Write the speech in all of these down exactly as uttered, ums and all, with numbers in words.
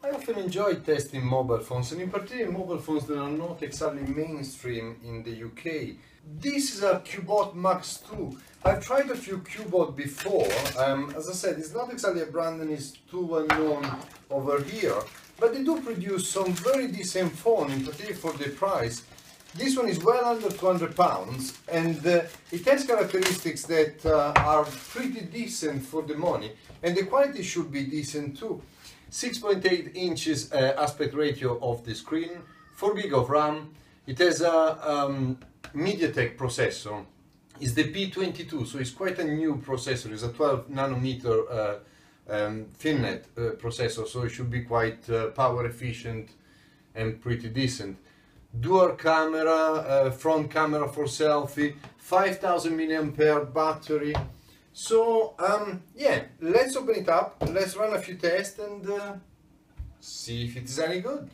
I often enjoy testing mobile phones, and in particular mobile phones that are not exactly mainstream in the U K. This is a Cubot Max two. I've tried a few Cubot before. Um, as I said, it's not exactly a brand and it's too well known over here, but they do produce some very decent phone, in particular for the price. This one is well under two hundred pounds, and uh, it has characteristics that uh, are pretty decent for the money, and the quality should be decent too. six point eight inches uh, aspect ratio of the screen, four gig of RAM. It has a um, MediaTek processor. It's the P twenty-two, so it's quite a new processor. It's a twelve nanometer uh, um, FinFET uh, processor, so it should be quite uh, power efficient and pretty decent. Dual camera, uh, front camera for selfie, five thousand milliamp hour battery. So um, yeah, let's open it up, let's run a few tests and uh, see if it is any good.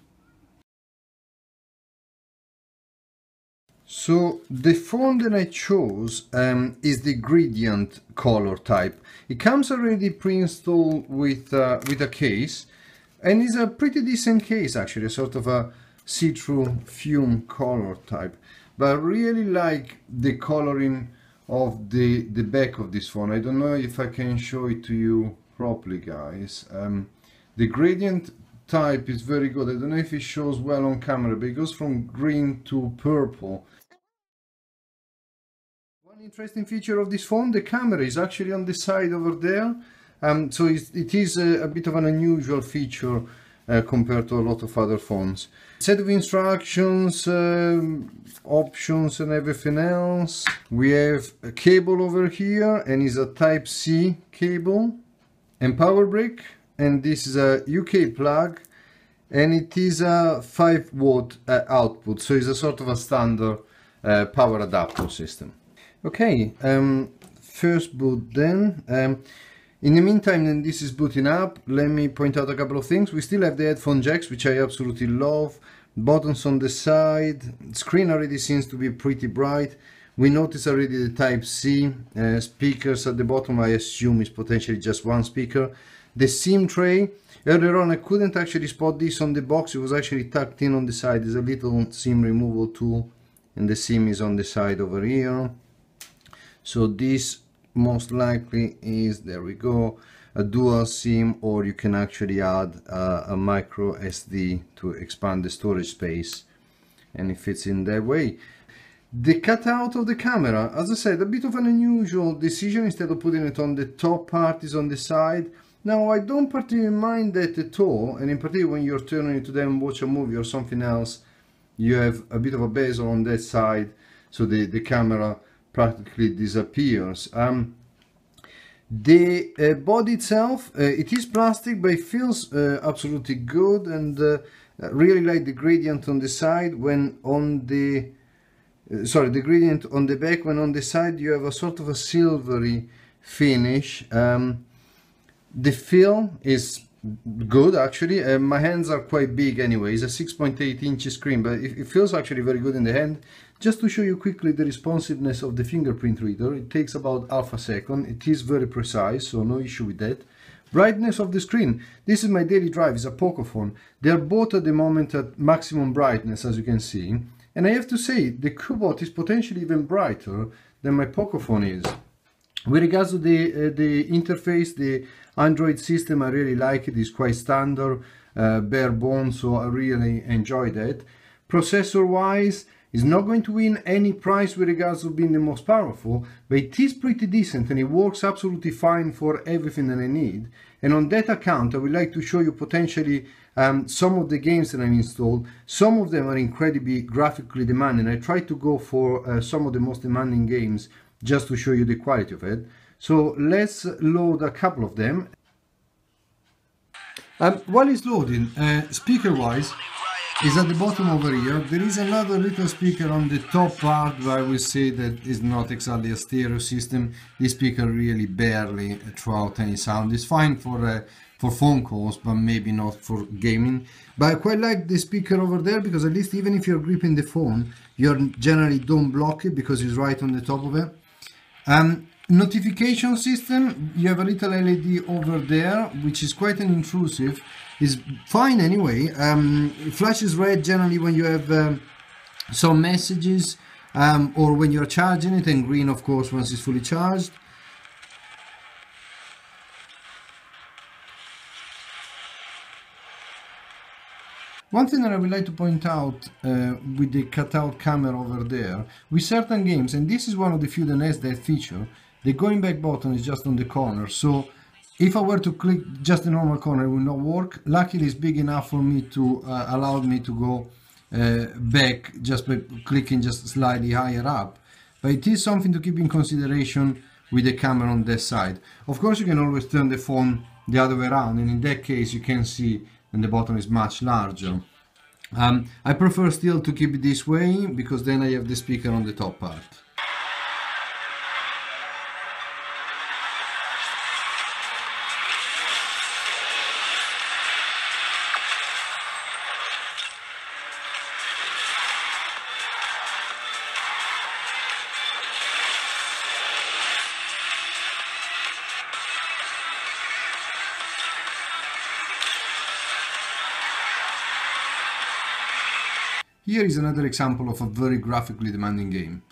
So the phone that I chose um, is the gradient color type. It comes already pre-installed with, uh, with a case, and it's a pretty decent case actually, a sort of a see-through fume color type. But I really like the coloring of the the back of this phone. I don't know if I can show it to you properly, guys. Um, the gradient type is very good. I don't know if it shows well on camera, but it goes from green to purple. One interesting feature of this phone, the camera is actually on the side over there. Um, so it's, it is a, a bit of an unusual feature uh, compared to a lot of other phones. Set of instructions, um, options and everything else. We have a cable over here, and is a Type C cable, and power brick, and this is a U K plug, and it is a five watt uh, output, so it's a sort of a standard uh, power adapter system. Okay, um, first boot then. Um, in the meantime, then this is booting up. Let me point out a couple of things. We still have the headphone jacks, which I absolutely love. Buttons on the side. Screen already seems to be pretty bright. We notice already the Type C uh, speakers at the bottom. I assume it's potentially just one speaker. The SIM tray. Earlier on I couldn't actually spot this on the box. It was actually tucked in on the side. There's a little SIM removal tool, and the SIM is on the side over here. So this most likely is, there we go, a dual SIM, or you can actually add uh, a micro S D to expand the storage space, and it fits in that way. The cutout of the camera, as I said, a bit of an unusual decision. Instead of putting it on the top part, is on the side. Now I don't particularly mind that at all, and in particular when you're turning it to them, watch a movie or something else, you have a bit of a bezel on that side, so the, the camera practically disappears. Um, the uh, body itself, uh, it is plastic, but it feels uh, absolutely good, and uh, really like the gradient on the side. When on the uh, sorry the gradient on the back, when on the side you have a sort of a silvery finish. Um, the feel is good actually. Uh, my hands are quite big anyway. It's a six point eight inch screen, but it, it feels actually very good in the hand. Just to show you quickly the responsiveness of the fingerprint reader, it takes about half a second. It is very precise, so no issue with that. Brightness of the screen. This is my daily drive, it's a Pocophone. They are both at the moment at maximum brightness, as you can see. And I have to say, the Cubot is potentially even brighter than my Pocophone is. With regards to the, uh, the interface, the Android system, I really like it. It's quite standard, uh, bare bones, so I really enjoy that. Processor wise, it's not going to win any prize with regards to being the most powerful, but it is pretty decent and it works absolutely fine for everything that I need. And on that account, I would like to show you potentially um, some of the games that I've installed. Some of them are incredibly graphically demanding. I try to go for uh, some of the most demanding games just to show you the quality of it. So let's load a couple of them. Um, while it's loading, uh, speaker wise, is at the bottom over here. There is another little speaker on the top part, where I will say that is not exactly a stereo system. This speaker really barely throws out any sound. It's fine for uh, for phone calls, but maybe not for gaming. But I quite like the speaker over there, because at least even if you're gripping the phone, you generally don't block it because it's right on the top of it. Um, Notification system, you have a little L E D over there, which is quite an intrusive. It's fine anyway. Um, it flashes red generally when you have um, some messages um, or when you're charging it, and green of course once it's fully charged. One thing that I would like to point out uh, with the cutout camera over there, with certain games, and this is one of the few that has that feature, the going back button is just on the corner, so if I were to click just the normal corner it will not work. Luckily it's big enough for me to uh, allow me to go uh, back just by clicking just slightly higher up, but it is something to keep in consideration with the camera on that side. Of course you can always turn the phone the other way around, and in that case you can see and the button is much larger. Um, I prefer still to keep it this way because then I have the speaker on the top part. Here is another example of a very graphically demanding game.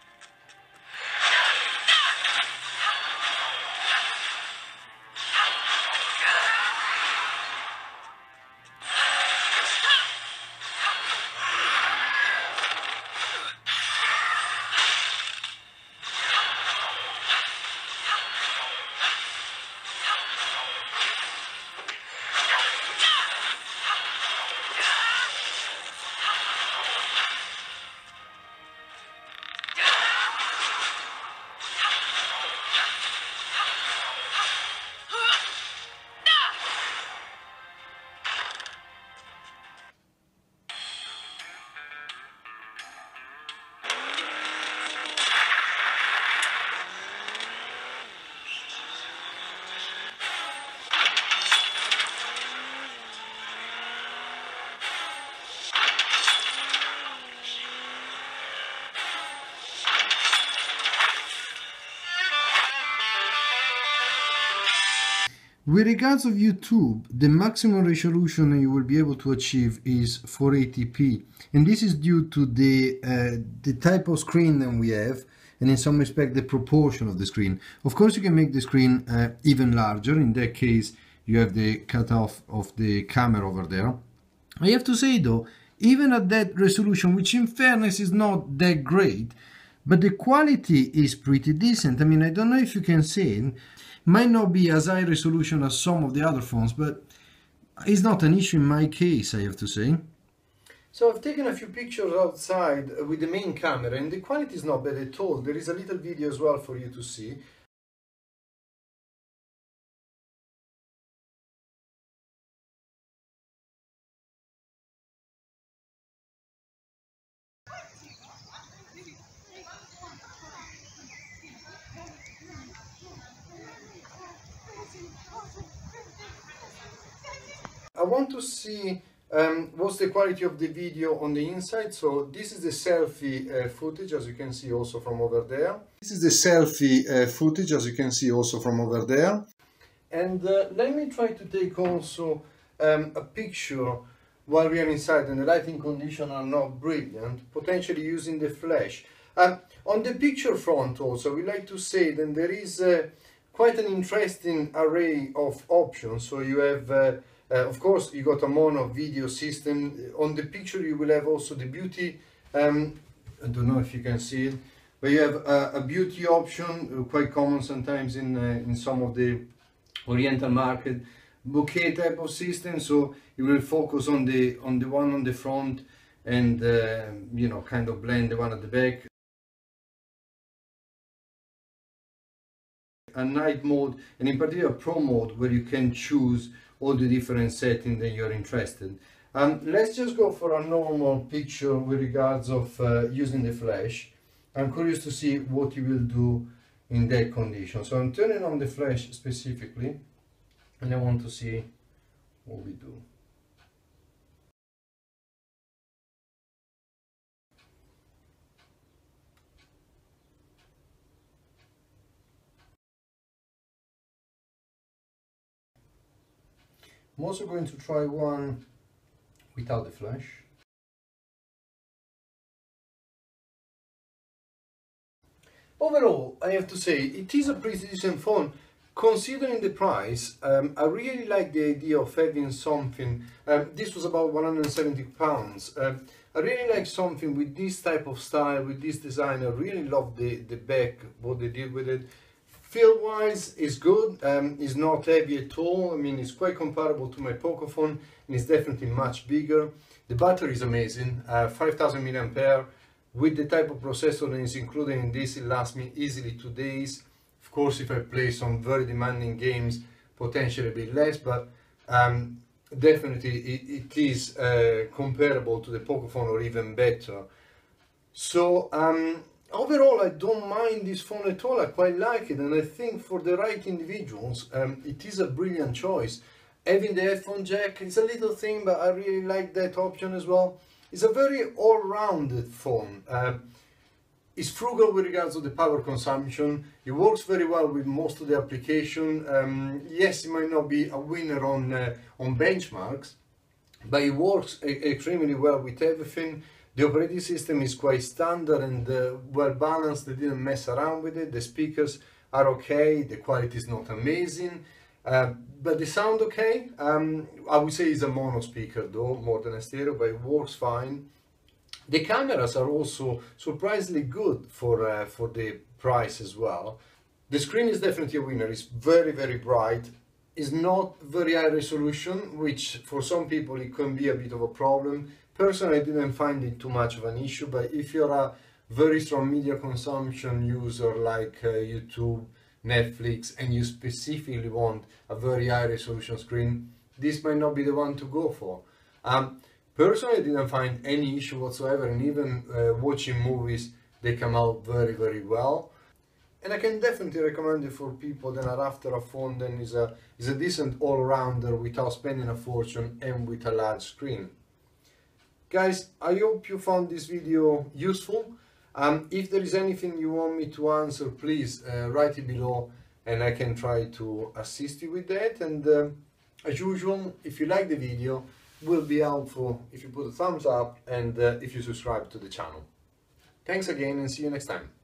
With regards of YouTube, the maximum resolution you will be able to achieve is four eighty p, and this is due to the uh, the type of screen that we have, and in some respect the proportion of the screen. Of course you can make the screen uh, even larger. In that case you have the cutoff of the camera over there. I have to say though, even at that resolution, which in fairness is not that great, but the quality is pretty decent. I mean, I don't know if you can see it. Might not be as high resolution as some of the other phones, but it's not an issue in my case, I have to say. So I've taken a few pictures outside with the main camera, and the quality is not bad at all. There is a little video as well for you to see. I want to see um, what's the quality of the video on the inside. So this is the selfie uh, footage, as you can see also from over there. This is the selfie uh, footage, as you can see also from over there. And uh, let me try to take also um, a picture while we are inside and the lighting conditions are not brilliant, potentially using the flash. Um, on the picture front also, we like to say that there is uh, quite an interesting array of options. So you have uh, Uh, of course, you got a mono video system. On the picture you will have also the beauty, um, I don't know if you can see it, but you have a, a beauty option, uh, quite common sometimes in, uh, in some of the Oriental market, bouquet type of system, so you will focus on the, on the one on the front and uh, you know, kind of blend the one at the back. A night mode, and in particular pro mode, where you can choose all the different settings that you're interested. Um, let's just go for a normal picture with regards of uh, using the flash. I'm curious to see what you will do in that condition. So I'm turning on the flash specifically, and I want to see what we do. I'm also going to try one without the flash. Overall, I have to say, it is a pretty decent phone. Considering the price, um, I really like the idea of having something, um, this was about one hundred seventy pounds. Um, I really like something with this type of style, with this design. I really love the, the back, what they did with it. Feel-wise, it's good, um, it's not heavy at all. I mean, it's quite comparable to my Pocophone, and it's definitely much bigger. The battery is amazing, uh, five thousand milliamp hour. With the type of processor that is included in this, it lasts me easily two days. Of course, if I play some very demanding games, potentially a bit less, but um, definitely it, it is uh, comparable to the Pocophone or even better. So um, overall, I don't mind this phone at all. I quite like it, and I think for the right individuals, um, it is a brilliant choice. Having the headphone jack is a little thing, but I really like that option as well. It's a very all-rounded phone. Uh, it's frugal with regards to the power consumption. It works very well with most of the application. Um, yes, it might not be a winner on uh, on benchmarks, but it works e extremely well with everything. The operating system is quite standard and uh, well balanced. They didn't mess around with it. The speakers are okay. The quality is not amazing. Uh, but the sound okay. um, I would say it's a mono speaker though, more than a stereo, but it works fine. The cameras are also surprisingly good for, uh, for the price as well. The screen is definitely a winner. It's very, very bright. It's not very high resolution, which for some people it can be a bit of a problem. Personally, I didn't find it too much of an issue, but if you're a very strong media consumption user like uh, YouTube, Netflix, and you specifically want a very high resolution screen, this might not be the one to go for. Um, personally, I didn't find any issue whatsoever, and even uh, watching movies, they come out very, very well. And I can definitely recommend it for people that are after a phone that is a, is a decent all-rounder without spending a fortune and with a large screen. Guys, I hope you found this video useful. Um, if there is anything you want me to answer, please uh, write it below and I can try to assist you with that. And uh, as usual, if you like the video, it will be helpful if you put a thumbs up and uh, if you subscribe to the channel. Thanks again and see you next time.